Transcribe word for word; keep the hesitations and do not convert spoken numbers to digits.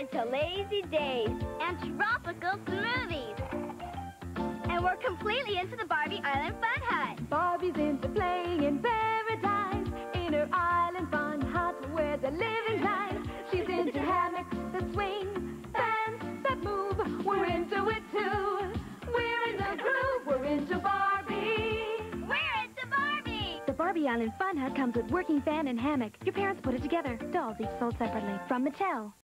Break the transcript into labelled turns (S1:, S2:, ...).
S1: into lazy days and tropical smoothies. And we're completely into the Barbie Island Fun Hut.
S2: Barbie's into playing in paradise, in her island fun hut where the living's nice. She's into hammocks that swing, fans that move. We're into it too. We're in the groove. We're into Barbie.
S1: We're into Barbie.
S3: The Barbie Island Fun Hut comes with working fan and hammock. Your parents put it together. Dolls each sold separately. From Mattel.